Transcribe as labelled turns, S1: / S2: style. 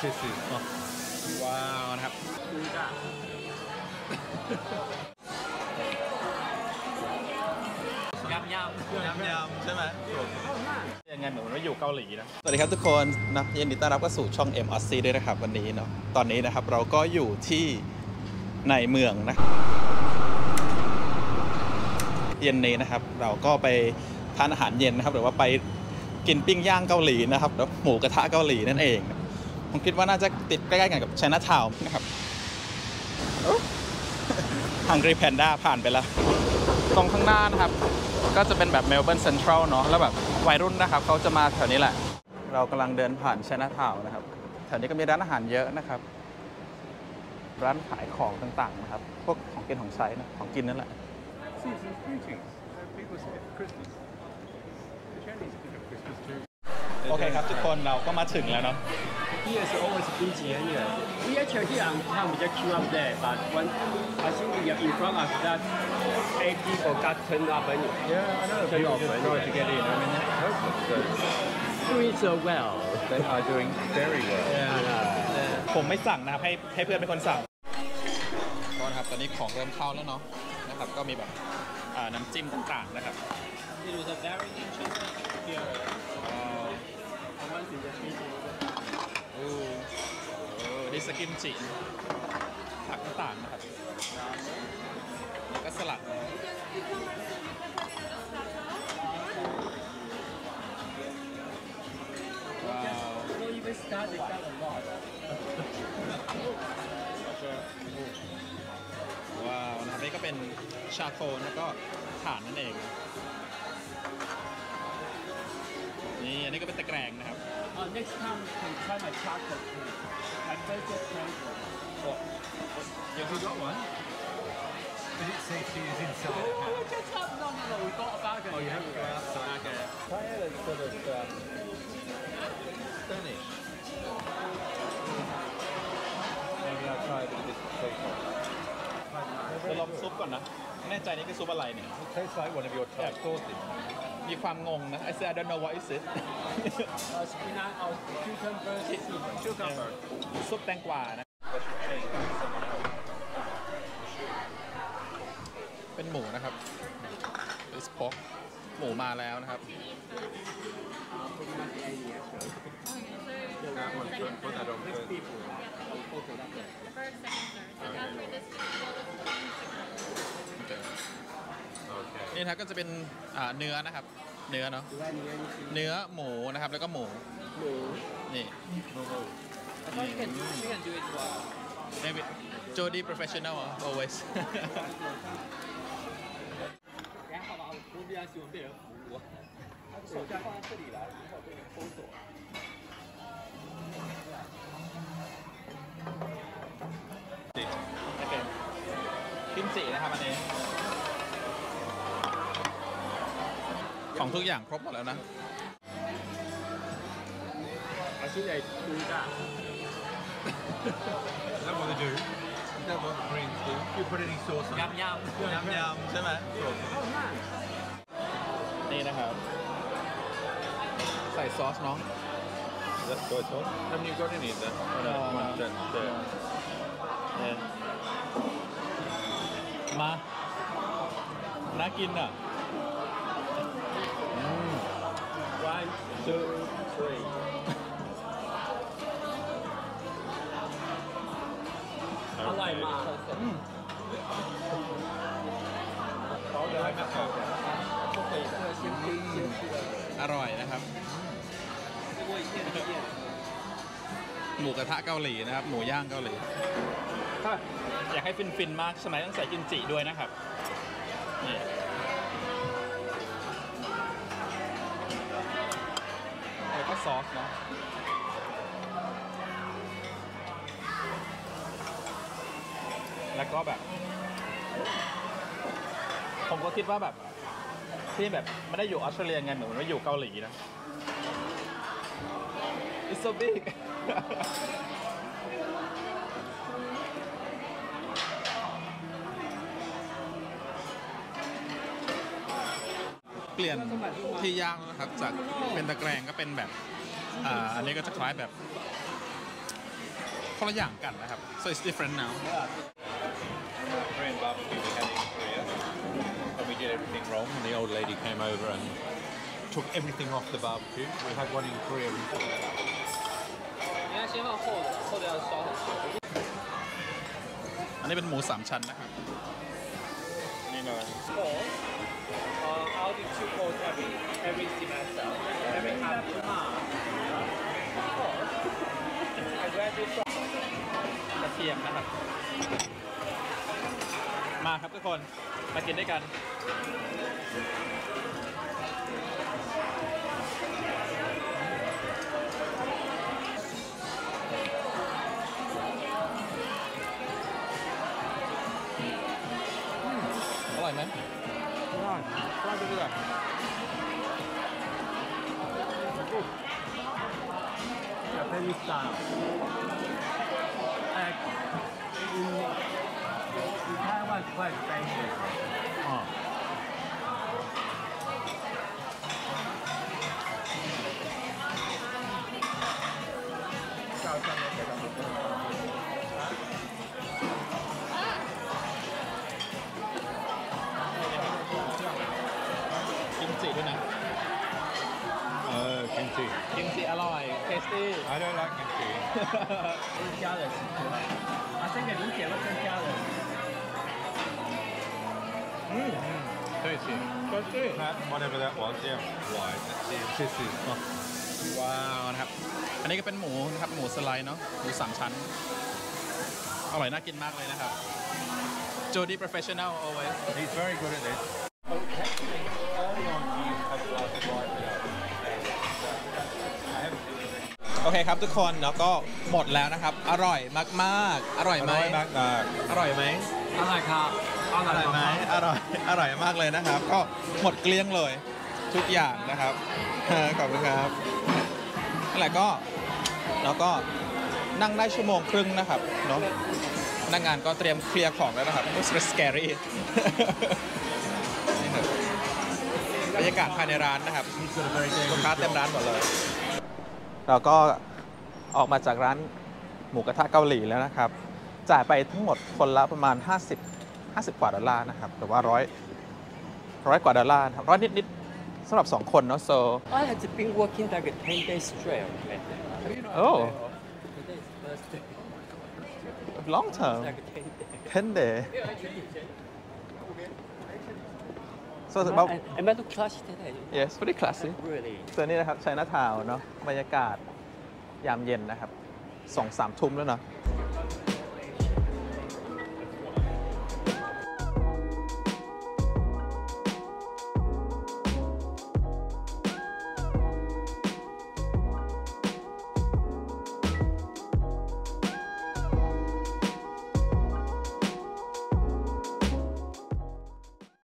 S1: ว้าวนะครับยำใช่ไหมยังไงเหมือนว่าอยู่เกาหลีนะสวัสดีครับทุกคนนะยินดีต้อนรับเข้าสู่ช่อง M OC ด้วยนะครับวันนี้เนาะตอนนี้นะครับเราก็อยู่ที่ในเมืองนะเย็นนี้นะครับเราก็ไปทานอาหารเย็นนะครับหรือว่าไปกินปิ้งย่างเกาหลีนะครับแล้วหมูกระทะเกาหลีนั่นเองผมคิดว่าน่าจะติดใกล้ๆกันกับ Chinatown นะครับHungry Panda ผ่านไปแล้วตรงข้างหน้านะครับก็จะเป็นแบบ Melbourne Central เนาะแล้วแบบวัยรุ่นนะครับเขาจะมาแถวนี้แหละเรากำลังเดินผ่าน Chinatown นะครับแถวนี้ก็มีร้านอาหารเยอะนะครับร้านขายของต่างๆนะครับพวกของกินของใช้นะของกินนั่นแหละโอเคครับทุกคนเราก็มาถึงแล้วเนาะ
S2: Here is always busy here. We actually here on time we just queue up there, but when I think we are in front of that, 8 people got turned up anyway.
S1: Yeah, I know people just try to get in. I mean, that's hopeless. So
S2: Doing so well.
S1: they are doing very well.
S2: Yeah.
S1: ผมไม่สั่งนะครับให้เพื่อนเป็นคนสั่งก็นะครับตอนนี้ของเริ่มเข้าแล้วเนาะนะครับก็มีแบบน้ำจิ้มต่างๆนะครับ
S2: It was a very interesting experience. Once in the meeting.
S1: ดิสกิมจิผักต่างๆนะครับแล้วก็สลัดว้าว
S2: So even start they got a lot.
S1: ว้าวนะครับนี่ก็เป็นชาโคลแล้วก็ถ่านนั่นเองนี่อันนี้ก็เป็นตะแกรงนะครับ
S2: Next time you can try my chocolate cake. My favorite flavor.
S1: You got one?
S3: Did it say to use inside?
S2: Oh, just no. We got a bag.
S3: Oh, you have to go outside.
S1: Okay.
S3: Try it as sort of Spanish. Maybe I'll try a bit of this potato.
S1: จะลองซุปก่อนนะไม่แน่ใจนี่คือซุปอะไรเนี่ย
S3: It tastes like one of your Thai sauces.
S1: มีความงงนะ I said I don't know what is it
S2: Spinach or cucumber.
S1: ซุปแตงกวานะเป็นหมูนะครับ It's pork หมูมาแล้วนะครับ
S3: That one's good. Put that on first. Okay.
S1: นี่นะครับก็จะเป็นเนื้อนะครับเนื้อเนาะเนื้อหมูนะครับแล้วก็หมูนี่
S2: I thought you can do it well.
S1: maybe Jody professional always
S2: 还好吧，我比较喜欢被人服务。手架放在这里来，一会儿被人封锁。
S1: โอเคกิมจินะครับอันนี้ของทุกอย่างครบหมดแล้วนะ
S2: I think they do that.
S3: Is that what they do? Is that what Koreans do? You put any sauce on it?
S1: ยำใช่ไหม
S3: Sauce.
S2: Oh man.
S1: นี่นะครับ ใส่ซอสเนาะ
S3: Is that soy sauce? Haven't you got any of that? Oh, no,
S1: No,
S3: come on,
S1: no.
S3: that's there.
S1: มาน่ากินอ่ะ
S2: One, two, three. อร่อยมาก
S1: อร่อยนะครับ หมูกระทะเกาหลีนะครับ หมูย่างเกาหลีถ้าอยากให้ฟินๆมากใช่ไหมต้องใส่กิมจิด้วยนะครับนี่แล้วก็ซอสเนาะแล้วก็แบบผมก็คิดว่าแบบที่แบบไม่ได้อยู่ออสเตรเลียไงเหมือนว่าอยู่เกาหลีนะ It's so big เปลี่ยนที่ย่างนะครับจากเป็นตะแกรงก็เป็นแบบอันนี้ก็จะคล้ายแบบคนละอย่างกันนะครับ so it's different now
S3: Korean barbecue we had in Korea. And we did everything wrong, and the old lady came over and took everything off the barbecue. We had one in Korea.
S2: 你要先放厚的，厚的要烧很久。
S1: อันนี้เป็นหมู3ชั้นนะครับนี่เลย
S2: I'll do 2 course every semester, every half year. I graduate
S1: กระเทียมนะครับ มาครับทุกคน มากินด้วยกัน อร่อยไหมอร่อยอร่อยจริงๆ
S2: Japanese style. Like in Taiwan, it's quite expensive.
S1: อ๋อ กิมจิด้วยนะ
S3: Kimchi.
S1: กิมจิอร่อย เทสตี้
S3: I don't like kimchi.
S2: 会加的是可爱。啊，这个理解会增加的。
S3: Tasty. That, whatever that was, yeah. Why? This is not.
S1: ว้าวนะครับ อันนี้ก็เป็นหมูนะครับ หมูสไลด์เนาะ หมู3ชั้น อร่อยน่ากินมากเลยนะครับ Jody professional always
S3: He's very good at this. Early on, he used to have a glass of wine without. I haven't seen anything.
S1: โอเคครับทุกคนแล้วก็หมดแล้วนะครับ อร่อยมากๆ อร่อยไหม อร่อยไหม
S2: 阿奶卡，阿
S1: อร่อยไหมอร่อย อร่อยมากเลยนะครับ ก็หมดเกลี้ยงเลยทุกอย่างนะครับ ขอบคุณครับนั่นแหละก็แล้วก็นั่งได้1 ชั่วโมงครึ่งนะครับเนาะพนักงานก็เตรียมเคลียร์ของแล้วนะครับ It's scary นี่ครับบรรยากาศภายในร้านนะครับลูกค้าเต็มร้านหมดเลย เราก็ออกมาจากร้านหมูกระทะเกาหลีแล้วนะครับ จ่ายไปทั้งหมดคนละประมาณ 50 กว่าดอลลาร์นะครับหรือว่า100 กว่าดอลลาร์ครับนิดๆสำหรับ 2 คนเนาะ so
S2: I had been working like a 10 days straight.
S1: oh
S2: Today is Thursday.
S1: long term
S2: Like a 10 days.
S1: 10 day so it's about
S2: Am I too classy today?
S1: yes pretty classy
S2: Really?
S1: ส่วนนี้นะครับไชน่าทาวน์เนาะบรรยากาศยามเย็นนะครับ 2-3 ทุ่มแล้วเนาะ